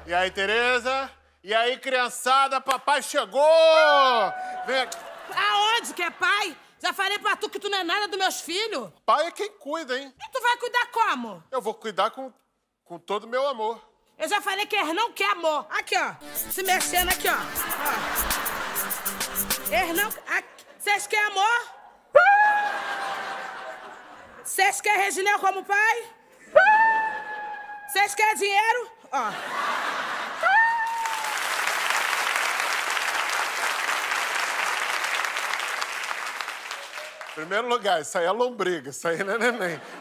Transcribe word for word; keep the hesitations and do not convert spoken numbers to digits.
E aí, Tereza? E aí, criançada, papai chegou! Vem aqui. Aonde que é pai? Já falei pra tu que tu não é nada dos meus filhos. Pai é quem cuida, hein? E tu vai cuidar como? Eu vou cuidar com, com todo o meu amor. Eu já falei que eles não quer amor. Aqui, ó. Se mexendo aqui, ó. ó. Eles não... Vocês querem amor? Vocês querem Reginel como pai? Vocês querem dinheiro? Ó. Em primeiro lugar, isso aí é lombriga, isso aí não é neném.